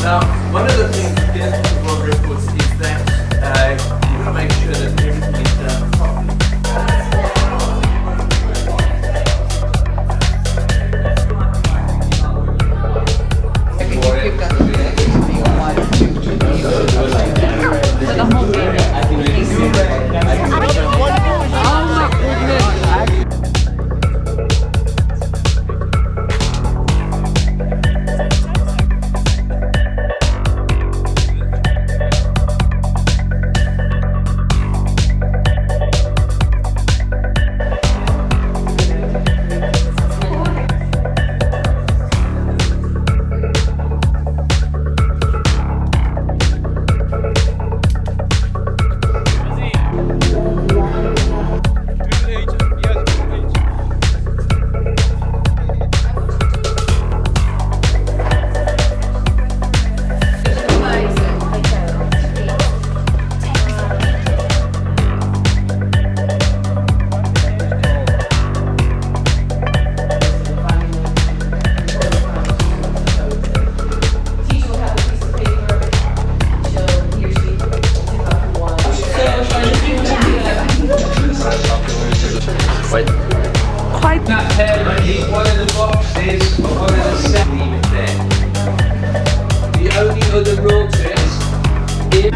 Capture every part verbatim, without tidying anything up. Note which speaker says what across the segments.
Speaker 1: Now, one of the things with Guinness Book of World Records is that uh, you've got to make sure that everything is done properly. That pair might need one of the boxes or one of the sets. Leave it there. The only other rule to it is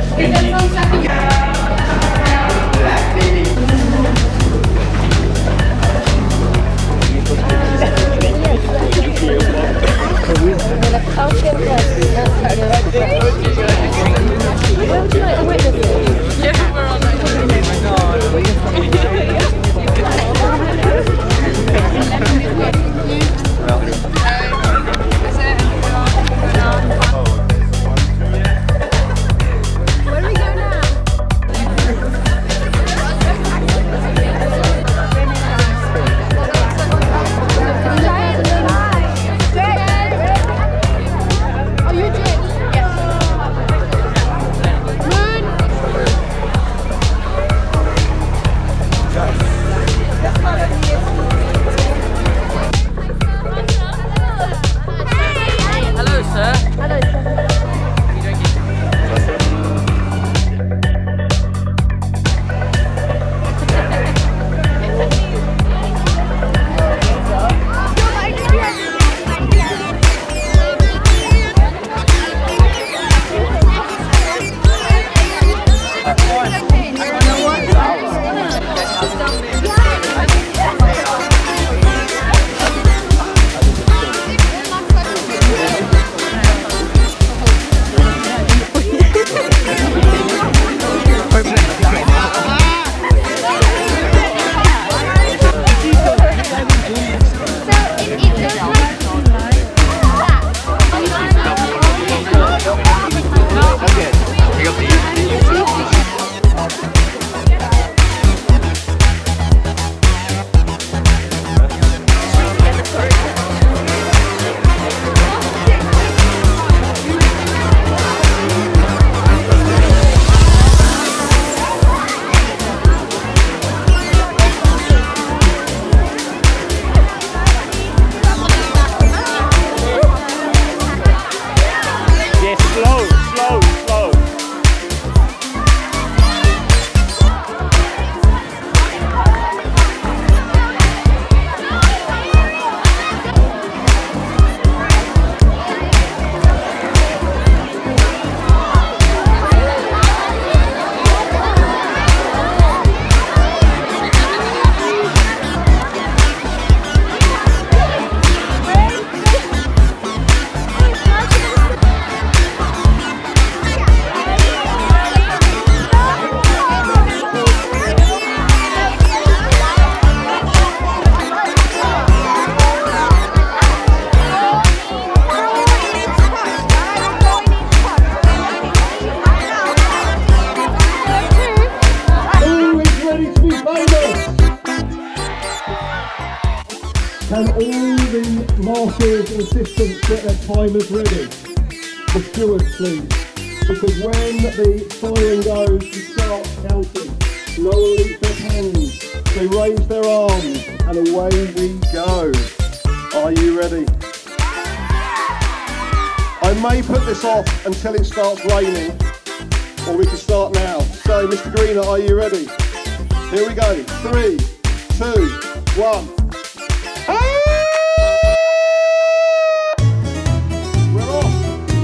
Speaker 2: Can all the marshals and assistants get their timers ready? The stewards, please. Because when the siren goes to start counting, no one leaves their pens. They raise their arms and away we go. Are you ready? I I may put this off until it starts raining, or we can start now. So, Mister Greener, are you ready? Here we go. Three, two, one. We're off.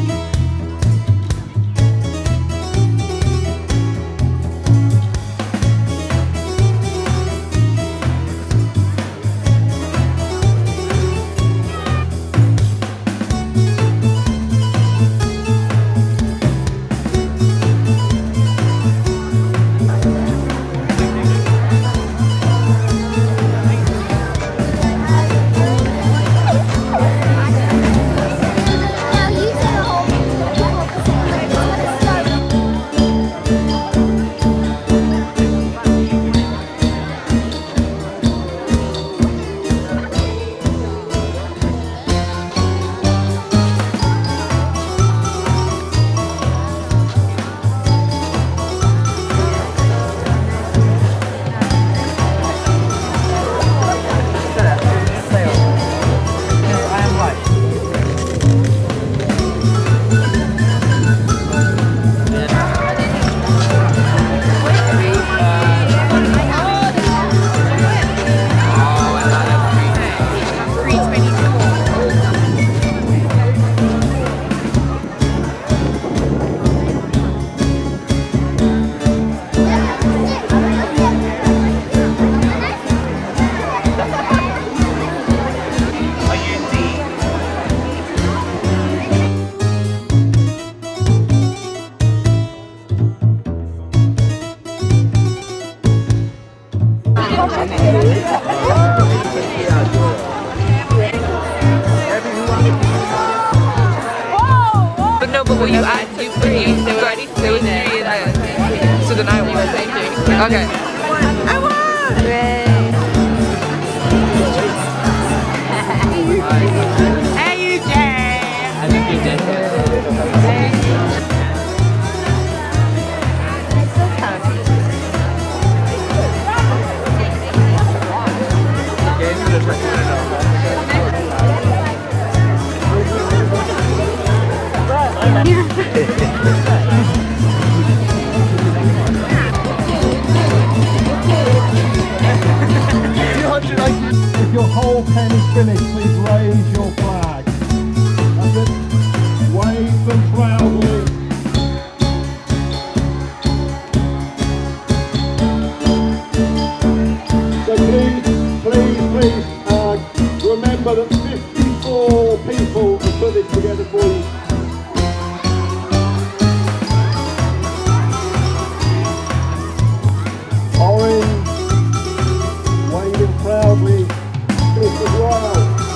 Speaker 3: But no, but will you add you put you there were already three there. So then I won. Okay. I won! Hey you Jay! I think you did.
Speaker 2: If your whole pen is finished, please raise your flag. That's it. Wave them proudly. So please, please, please, uh, remember that fifty-four people have put this together for you. Orange, waving proudly. This as well.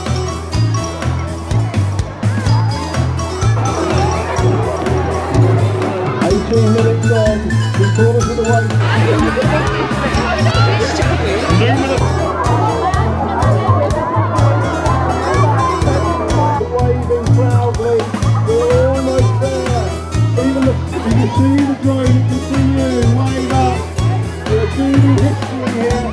Speaker 2: eighteen minutes on, three quarters of the way. Waving proudly, we're almost there. Even the, you can see the drone, you can see you, wave up. We're doing history here.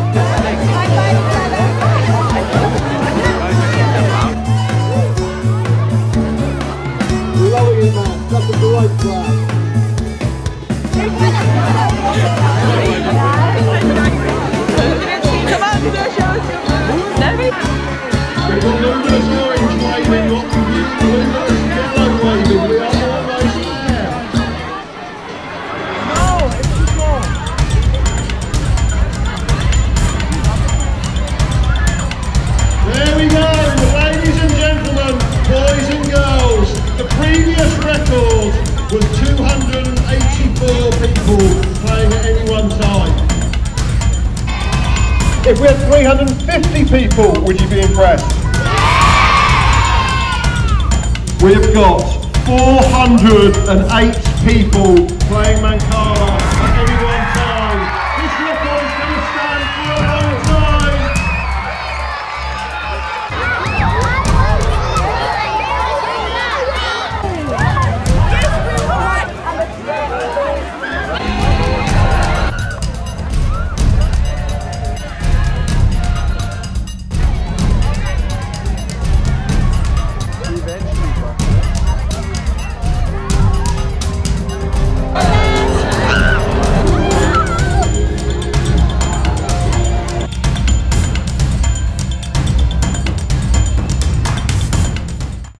Speaker 2: Loving it, man. That's a great flag.
Speaker 3: Come on, show us.
Speaker 2: We've got luminous orange waving, what luminous yellow waving. We are almost there. No, it's too small. There we go, ladies and gentlemen, boys and girls. The previous record was two hundred eighty-four people playing at any one time. If we had three hundred fifty people, would you be impressed? We've got four hundred eight people playing Mancala